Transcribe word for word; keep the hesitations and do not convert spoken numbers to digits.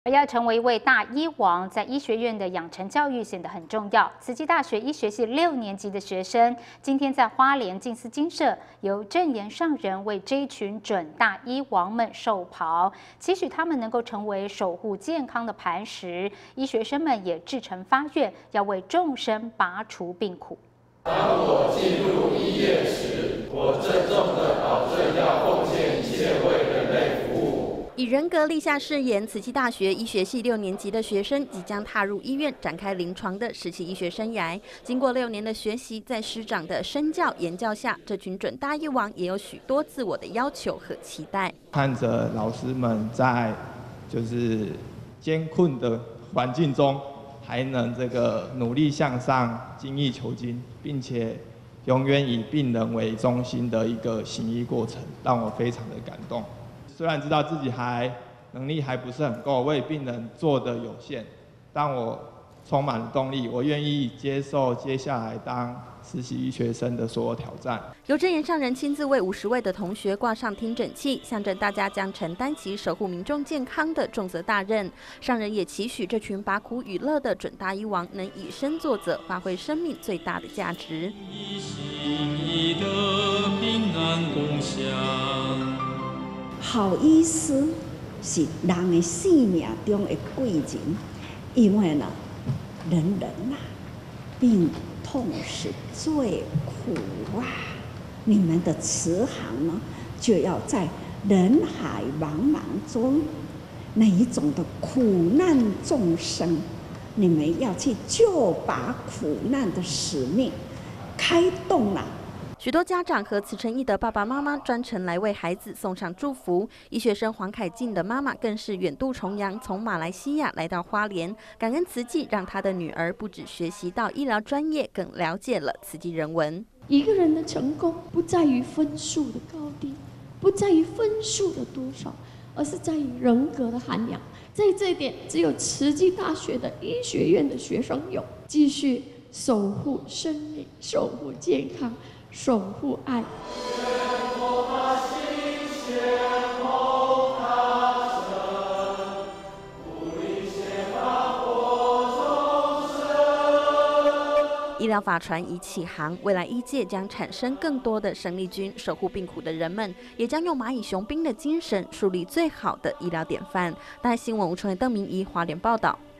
而要成为一位大医王，在医学院的养成教育显得很重要。慈济大学医学系六年级的学生，今天在花莲静思精舍，由证严上人为这一群准大医王们授袍，期许他们能够成为守护健康的磐石。医学生们也至诚发愿，要为众生拔除病苦。 当我进入医院时，我郑重地保证要奉献一切为人类服务。 以人格立下誓言，慈济大学医学系六年级的学生即将踏入医院展开临床的实习医学生涯。经过六年的学习，在师长的身教言教下，这群准大医王也有许多自我的要求和期待。 看着老师们在就是艰困的环境中，还能这个努力向上、精益求精，并且永远以病人为中心的一个行医过程，让我非常的感动。虽然知道自己还能力还不是很够，为病人做的有限，但我充满了动力，我愿意接受接下来当实习医学生的所有挑战。 由证严上人亲自为五十位的同学挂上听诊器，象征大家将承担起守护民众健康的重责大任。上人也期许这群拔苦与乐的准大医王能以身作则，发挥生命最大的价值。 以心意的平安共享。 好医师是人的生命中的贵人，因为呢，人人呐、啊，病痛是最苦啊！你们的慈航呢，就要在人海茫茫中，哪一种的苦难众生，你们要去救拔苦难的使命，开动了。 许多家长和慈诚义的爸爸妈妈专程来为孩子送上祝福。医学生黄凯进的妈妈更是远渡重洋，从马来西亚来到花莲，感恩慈济，让她的女儿不只学习到医疗专业，更了解了慈济人文。 一个人的成功不在于分数的高低，不在于分数的多少，而是在于人格的涵养。在这一点，只有慈济大学的医学院的学生有继续守护生命，守护健康，守护爱。医疗法传已起航，未来医界将产生更多的生力军，守护病苦的人们，也将用蚂蚁雄兵的精神，树立最好的医疗典范。大新闻吴春邓明仪华联报道。